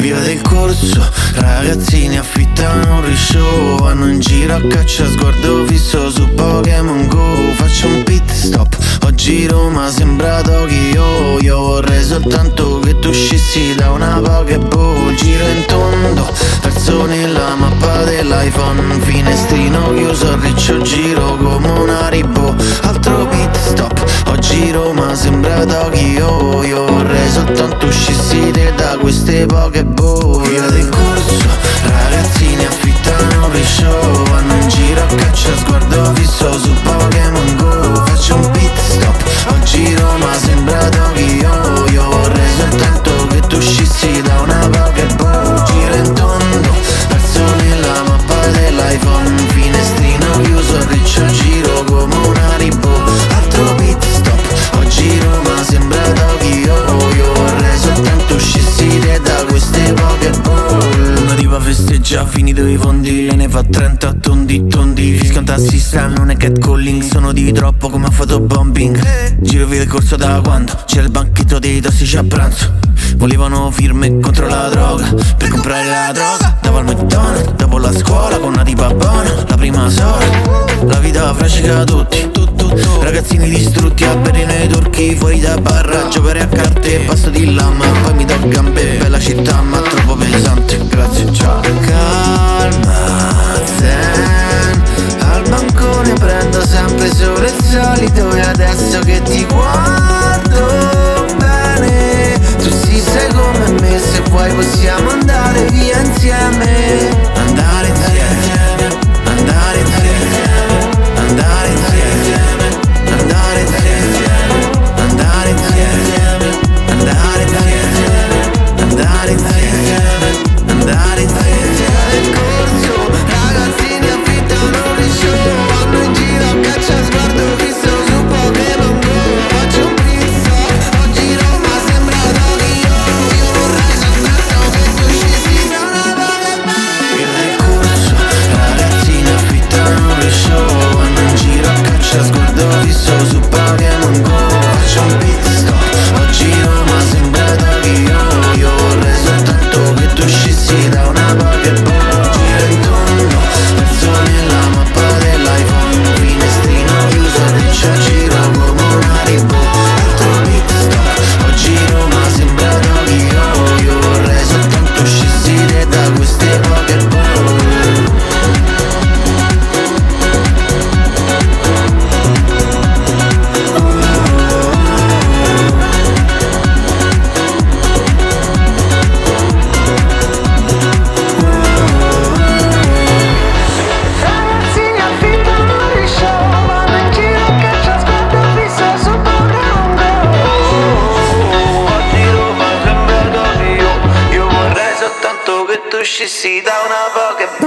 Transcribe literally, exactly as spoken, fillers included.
Via del Corso, ragazzini affittano un rishow, vanno in giro a caccia, sguardo fisso su Pokémon GO. Faccio un pit stop, oggi Roma sembra Tokyo. Io vorrei soltanto che tu uscissi da una Pokéball. Giro in tondo, perso nella mappa dell'iPhone, finestrino chiuso, riccio giro come un Haribo. Altro pit stop, oggi Roma sembra Tokyo. Io vorrei soltanto uscissi da queste Pokéball. Via del Corso, ragazzini affittano un rishow, vanno in giro a caccia, sguardo fisso su Pokémon GO. Faccio un pit stop, oggi Roma sembra Tokyo. Io vorrei soltanto che tu uscissi da una Pokéball. Giro in tondo, perso nella mappa dell'iPhone, finestrino chiuso, riccio giro come un Haribo. Altro pit stop, oggi Roma sembra Tokyo. Io vorrei soltanto uscissi da queste Pokéball. Una diva festeggia, finito i fondi, lei ne fa trenta tondi tondi. Fiscanta assista, non è catcalling, sono di troppo come a fotobombing. Giro via del Corso da quando c'era il banchetto dei tossici a pranzo. Volevano firme contro la droga, per comprare la droga davo al McDonald's, dopo la scuola con una tipa buona, la prima sola. La vita frascica tutti, tu, tu, tu. Ragazzini distrutti a bere nei turchi, fuori da barra, giocare a carte, passo di lama, poi mi do gambe, bella città ma troppo pesante, grazie, ciao. Calma, zen, al bancone prendo sempre solo il solito. E adesso che ti guardo bene, tu sì sei come me, se vuoi possiamo andare via insieme. Andare insieme, andare insieme, andare insieme, andare insieme, andare insieme, andare insieme, andare insieme, andare insieme. Del Corso, ragazzini affittano un rishow, vanno in giro a caccia, sguardo fisso su Pokémon GO. Faccio un pizzo, oggi Roma sembra Tokyo. Io vorrei soltanto che tu uscissi da una Pokéball. Via del Corso, ragazzini affittano un rishow, vanno in giro a caccia, sguardo fisso su Pokémon GO. Faccio un pit stop, oggi Roma sembra Tokyo. Io vorrei soltanto che tu uscissi da una Pokéball. Giro in tondo, perso nella mappa dell'iPhone, finestrino chiuso, riccio giro come un Haribo. Altro pit stop, oggi Roma sembra Tokyo. Io vorrei soltanto uscissi da queste Pokéball. Ragazzini affittano un rishow, vanno in giro a caccia, sguardo fisso su Pokémon GO. Oggi Roma sembra Tokyo. Io vorrei soltanto che tu uscissi da una Pokéball.